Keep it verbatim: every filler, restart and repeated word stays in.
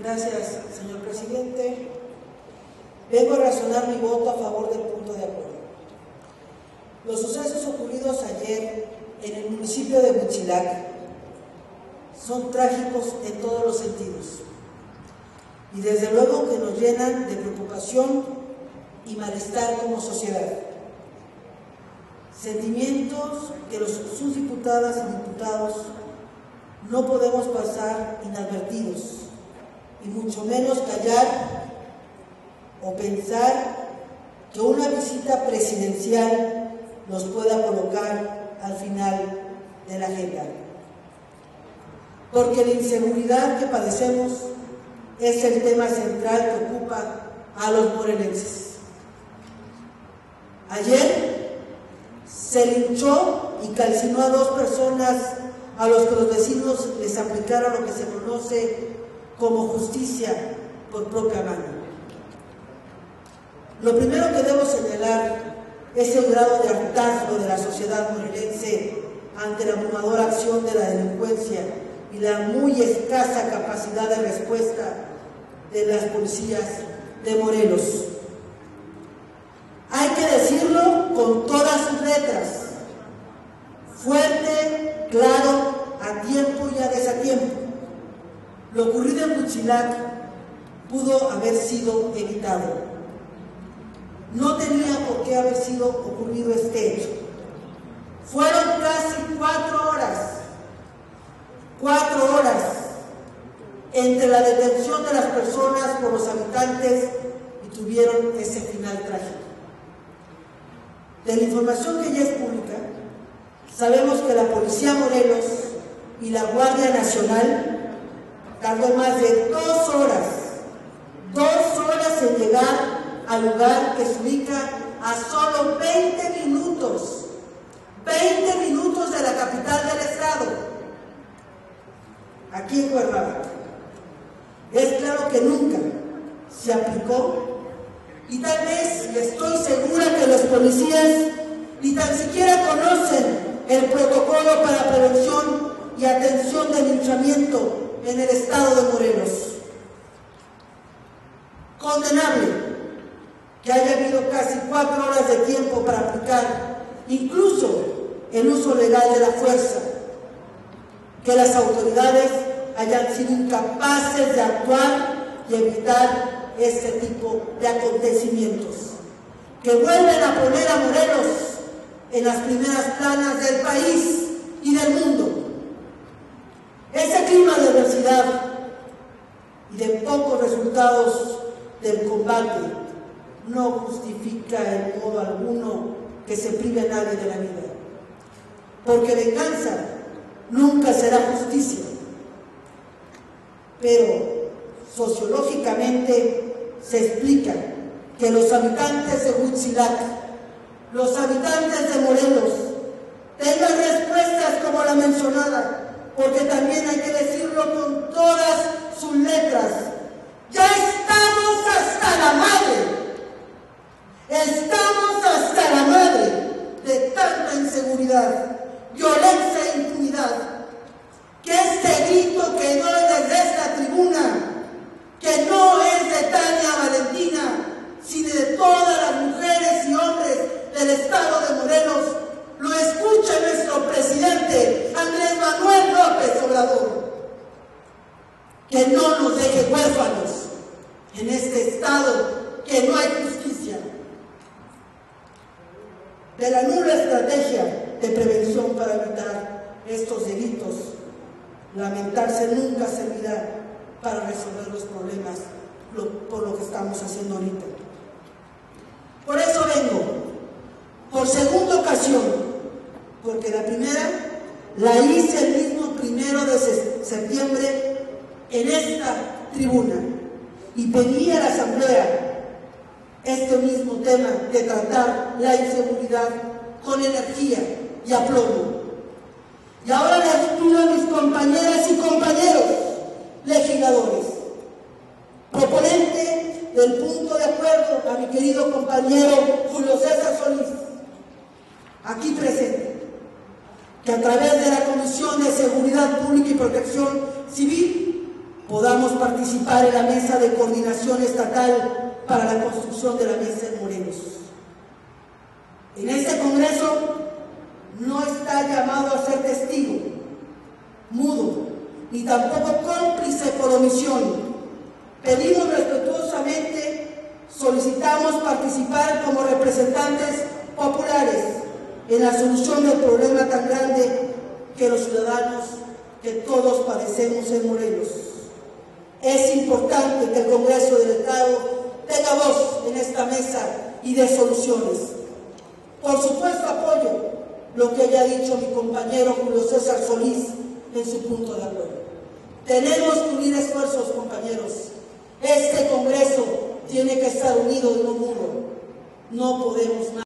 Gracias, señor presidente. Vengo a razonar mi voto a favor del punto de acuerdo. Los sucesos ocurridos ayer en el municipio de Huitzilac son trágicos en todos los sentidos y desde luego que nos llenan de preocupación y malestar como sociedad. Sentimientos que los sus diputadas y diputados no podemos pasar inadvertidos y mucho menos callar o pensar que una visita presidencial nos pueda colocar al final de la agenda. Porque la inseguridad que padecemos es el tema central que ocupa a los morelenses. Ayer se linchó y calcinó a dos personas a los que los vecinos les aplicaron lo que se conoce como justicia por propia mano. Lo primero que debo señalar es el grado de hartazgo de la sociedad morelense ante la abrumadora acción de la delincuencia y la muy escasa capacidad de respuesta de las policías de Morelos. Hay que decirlo con todas sus letras, fuerte, claro, a tiempo y a desatiempo. Lo ocurrido en Huitzilac pudo haber sido evitado. No tenía por qué haber sido ocurrido este hecho. Fueron casi cuatro horas, cuatro horas entre la detención de las personas por los habitantes y tuvieron ese final trágico. De la información que ya es pública, sabemos que la Policía Morelos y la Guardia Nacional tardó más de dos horas, dos horas en llegar al lugar que se ubica a solo veinte minutos, veinte minutos de la capital del estado, aquí en Cuernavaca. Es claro que nunca se aplicó y tal vez, y estoy segura que los policías ni tan siquiera conocen el protocolo para prevención y atención del linchamiento en el estado de Morelos. Condenable que haya habido casi cuatro horas de tiempo para aplicar incluso el uso legal de la fuerza, que las autoridades hayan sido incapaces de actuar y evitar este tipo de acontecimientos, que vuelven a poner a Morelos en las primeras planas del país y del mundo. Ese clima de adversidad y de pocos resultados del combate no justifica en modo alguno que se prive a nadie de la vida, porque venganza nunca será justicia. Pero sociológicamente se explica que los habitantes de Huitzilac, los habitantes de Morelos, tengan respuestas como la mencionada, porque también hay que decirlo con todas sus letras. Ya estamos hasta la madre. Estamos hasta la madre de tanta inseguridad, violencia e impunidad. Que este grito que no es desde esta tribuna, que no es de Tania Valentina, sino de todas las mujeres y hombres del estado de Morelos, lo escuche nuestro presidente Andrés Manuel López Obrador. Que no nos deje huérfanos en este estado, que no hay justicia. De la nula estrategia de prevención para evitar estos delitos, lamentarse nunca servirá para resolver los problemas lo, por lo que estamos haciendo ahorita. Por eso vengo, por segunda ocasión, porque la primera la hice el mismo primero de septiembre en esta tribuna y pedí a la Asamblea este mismo tema de tratar la inseguridad con energía y aplomo. Y ahora les pido a mis compañeras y compañeros legisladores, proponente del punto de acuerdo, a mi querido compañero Julio César Solís, aquí presente, que a través de la Comisión de Seguridad Pública y Protección Civil podamos participar en la mesa de coordinación estatal para la construcción de la mesa en Morelos. En este Congreso no está llamado a ser testigo, mudo, ni tampoco cómplice por omisión. Pedimos respetuosamente, solicitamos participar como representantes populares en la solución del problema tan grande que los ciudadanos, que todos padecemos en Morelos. Es importante que el Congreso del Estado tenga voz en esta mesa y de soluciones. Por supuesto apoyo lo que haya dicho mi compañero Julio César Solís en su punto de acuerdo. Tenemos que unir esfuerzos, compañeros. Este Congreso tiene que estar unido y no mudo. No podemos más.